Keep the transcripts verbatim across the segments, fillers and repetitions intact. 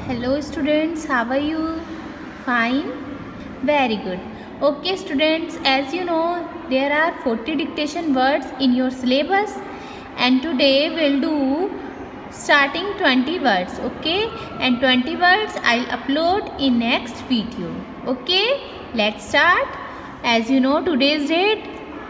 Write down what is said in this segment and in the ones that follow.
Hello students, how are you? Fine? Very good. Okay students, as you know, there are forty dictation words in your syllabus and today we'll do starting twenty words, okay? And twenty words I'll upload in next video, okay? Let's start. As you know, today's date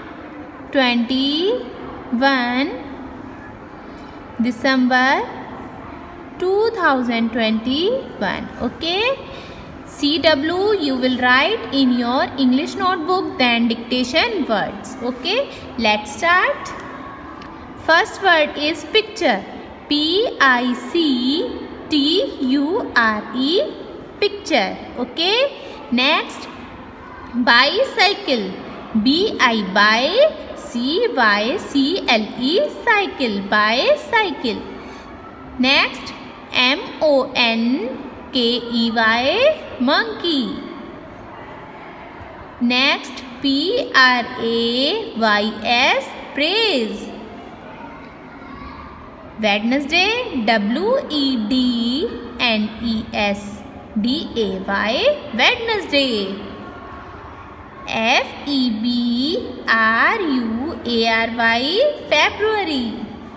twenty-one December two thousand twenty-one, okay? C W you will write in your English notebook, then dictation words, okay? Let's start. First word is picture. P I C T U R E, picture, okay? Next, bicycle. B I by C Y C L E, cycle, bicycle. Next, M O N K E Y, monkey. Next, P R A Y S, praise. Wednesday, W E D N E S D A Y, Wednesday. F E B R U A R Y, February.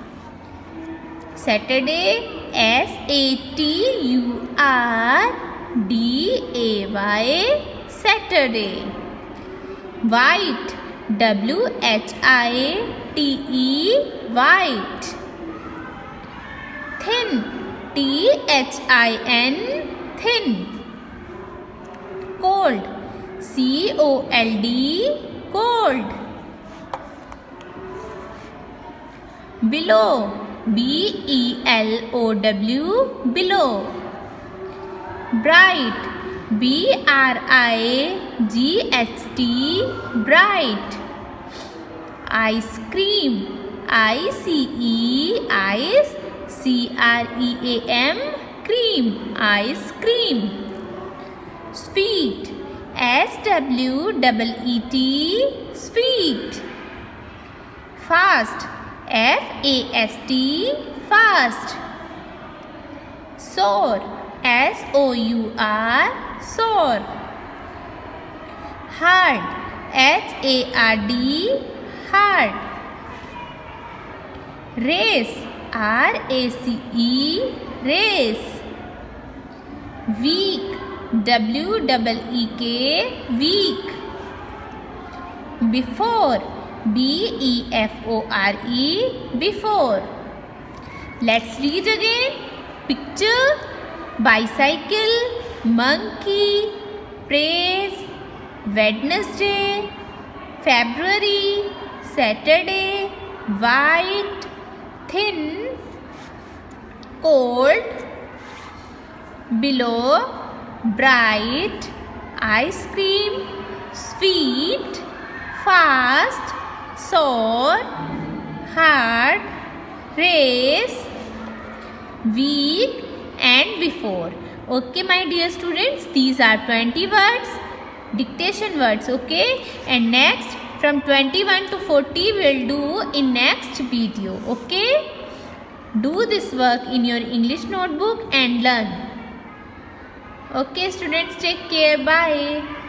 Saturday, S A T U R D A Y, Saturday. White, W H I T E, white. Thin, T H I N, thin. Cold, C O L D, cold. Below, B E L O W, below. Bright, B R I G H T, bright. Ice cream, I C E, ice, C R E A M, cream, ice cream. Sweet, S W E E T, sweet. Fast, F A S T, fast. Sour, S O U R, sour. Hard, H A R D, hard. Race, R A C E, race. Week, W E E K, week. Before, B E F O R E, before. Let's read again. Picture, bicycle, monkey, praise, Wednesday, February, Saturday, white, thin, cold, below, bright, ice cream, sweet, fast, sour, hard, race, week and before. Okay my dear students, these are twenty words, dictation words, okay? And next from twenty-one to forty we'll do in next video, okay? Do this work in your English notebook and learn. Okay students, take care, bye.